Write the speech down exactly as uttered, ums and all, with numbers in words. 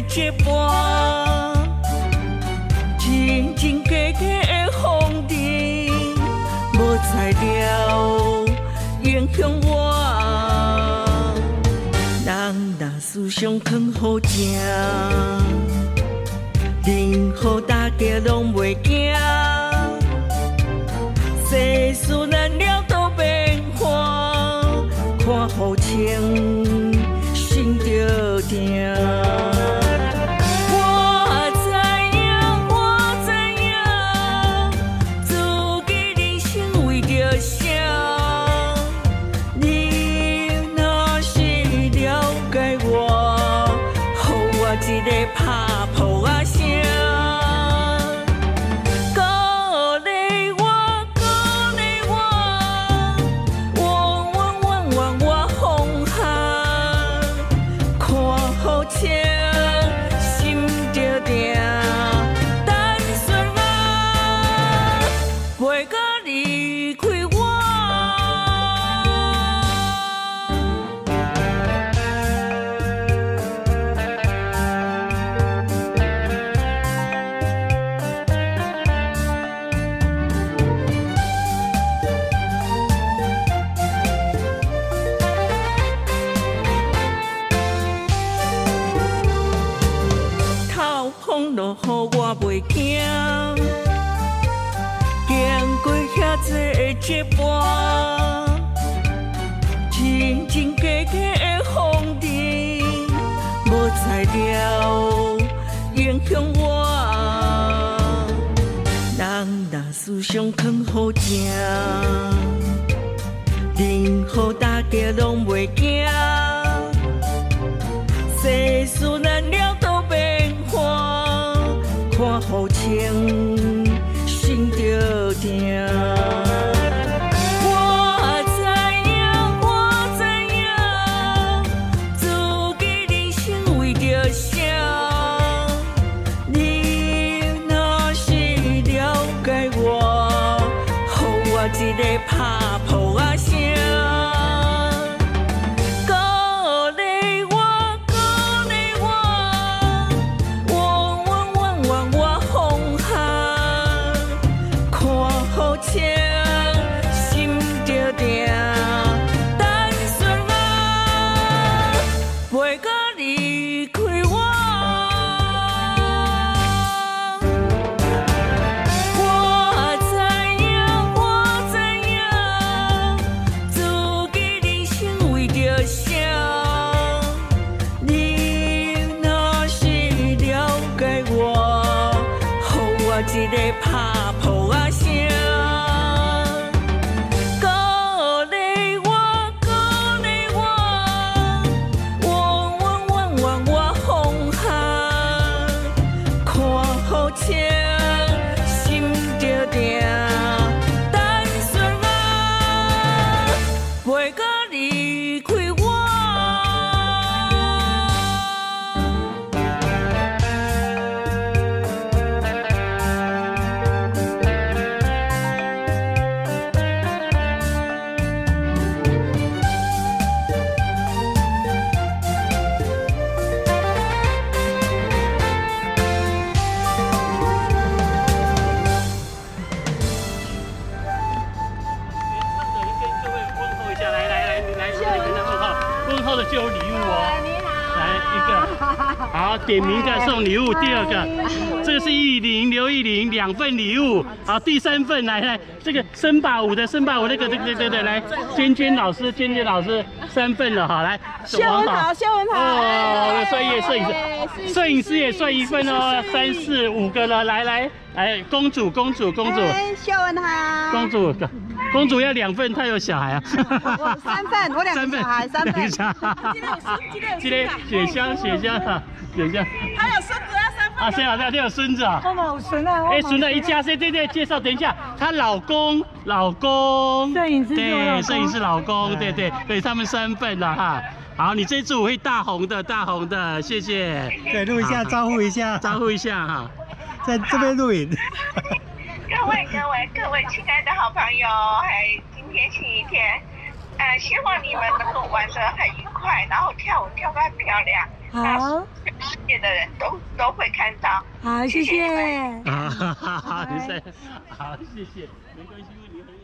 一半，真真假假的风尘，无材料影响我。人若思想藏好正，任何大家拢袂惊。世事难料都变化，看好清，心着定。我知影，我知影，自己人生为着啥？你若是了解我，予我一个拍破啊声。落雨我袂惊，经过遐济的一半，真真假假的风尘，无材料影响我。人若思想藏好正，任何大家拢袂惊。世事难料都变化，看好清，心着定。我知影，我知影，自己人生为着啥？你若是了解我，予我一个拍破啊声。一个拍破啊声，鼓励我，鼓励我，往往往往我放下，看好清，心着定，单纯啊，袂甲离开我。就有礼物哦，你好，来一个，好，点名的送礼物。第二个，这个是玉玲刘玉玲两份礼物。好，第三份来来，这个森巴舞的森巴舞那个对对对对，来娟娟老师，娟娟老师三份了哈，来秀文好，秀文好， 哦，专业摄影师，摄影师也算一份哦，三四五个了，来来来，公主公主公主， 秀文好， 公主。公主要两份，她有小孩啊。 我三份，我两个小孩，三份。 今天有孙，今天雪香，雪香啊，雪香。 还有孙子要三份。 啊，谁好像都有孙子啊？ 我冇孙啊。 哎，孙的一家，谁对对？介绍，等一下，她老公，老公。 摄影师对，摄影师老公，对对对，他们三份了哈。好，你这组会大红的，大红的，谢谢。 对，录一下，招呼一下， 招呼一下哈， 在这边录影。 各位各位各位亲爱的好朋友，还今天星期天，呃，希望你们能够玩得很愉快，然后跳舞跳得很漂亮。 好。 界的人都都会看到。 好，谢谢。 啊，好，好，好，谢谢，没关系，因为你很。